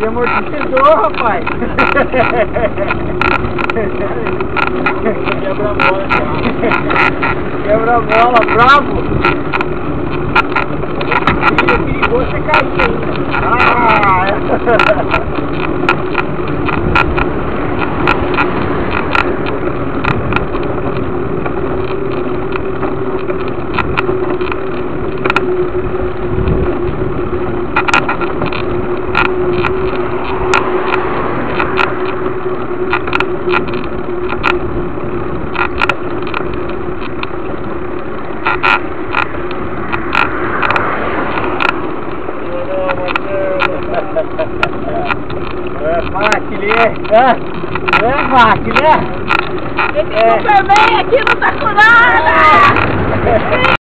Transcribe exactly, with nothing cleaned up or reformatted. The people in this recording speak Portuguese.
Ele amortecedor, rapaz. Quebra a bola, Quebra a bola, bravo. Ele é perigoso você cair ainda. Ah! É fácil, né? É, é fácil, né? Esse Superman aqui não tá com nada!